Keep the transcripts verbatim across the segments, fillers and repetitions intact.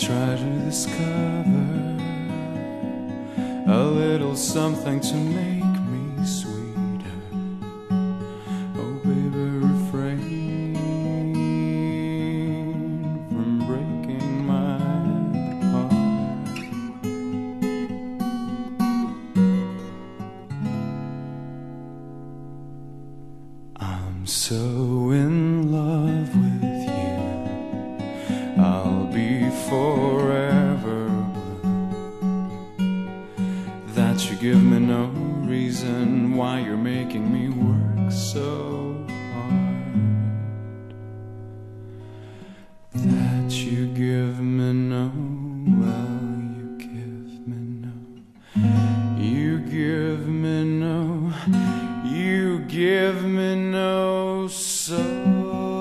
try to discover a little something to make me sweeter. Oh baby, refrain from breaking my heart. I'm so in love with you, I'll be forever blue. That you give me no reason why you're making me work so hard. That you give me no, well, you give me no, you give me no, you give me no soul.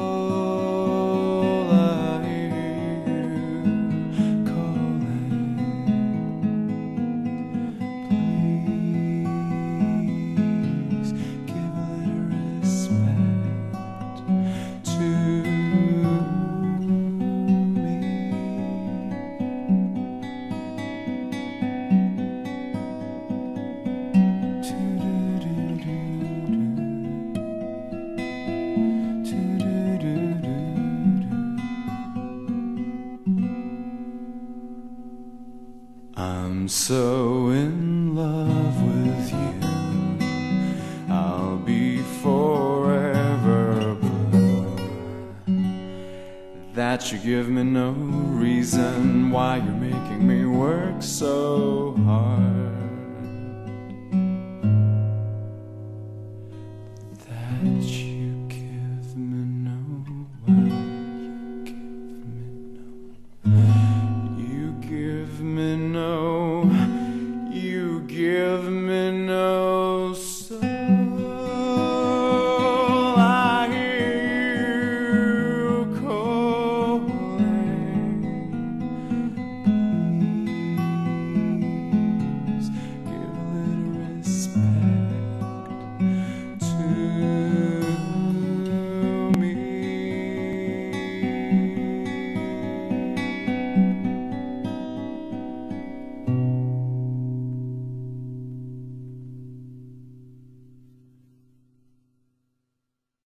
I'm so in love with you, I'll be forever blue. That you give me no reason why you're making me work so hard.